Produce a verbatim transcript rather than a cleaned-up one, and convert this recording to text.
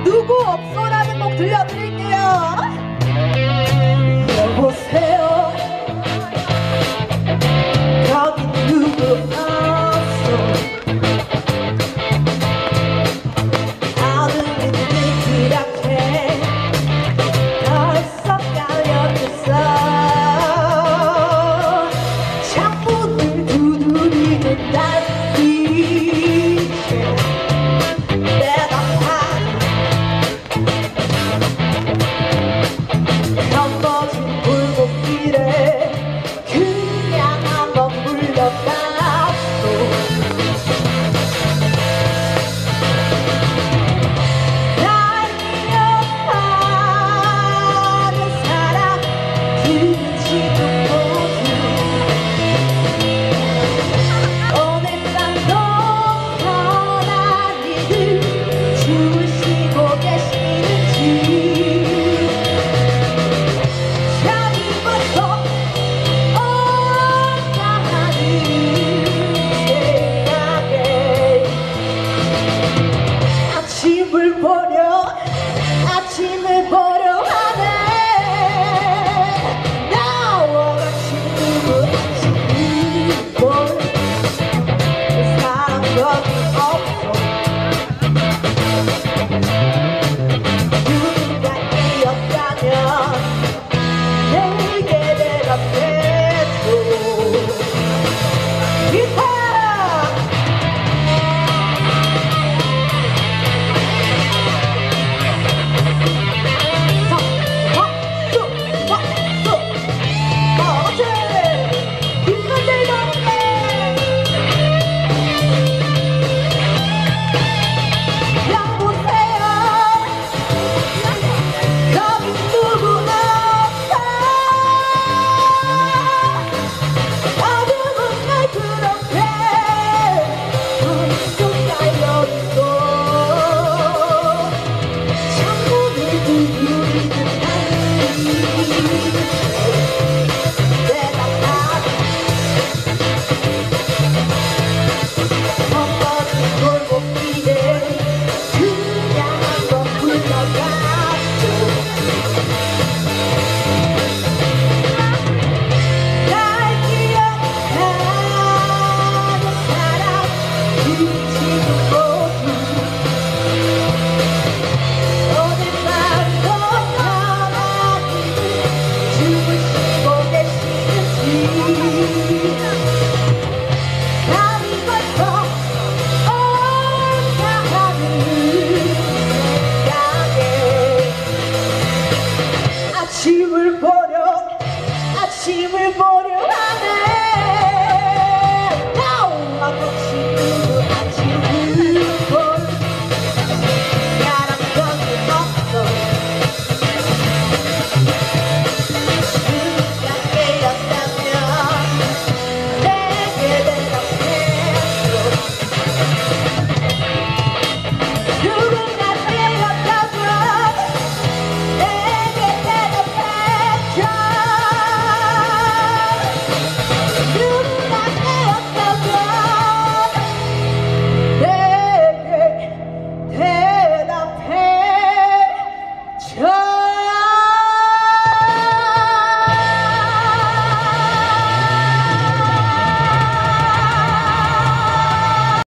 누구 없소라는 곡 들려드릴게요. 여보세요, 거기 누구 없소. 어둠이 그렇게 벌써 깔려있어. 창문을 두드리는 달빛에 넘어진 골목길에 그냥 한번 물러갔어. 날 기억하는 사람 그지도 모두 오늘 밤도 편안히들 주무시고 계시는지 아침을 보려 아침을 보려 하네. 나와 같이 누구 아침을 보려 그 사람 거기 없어. 누군가 깨었다면 내게 대답해줘. 기타 아침을 보려 아침을 보려 하네.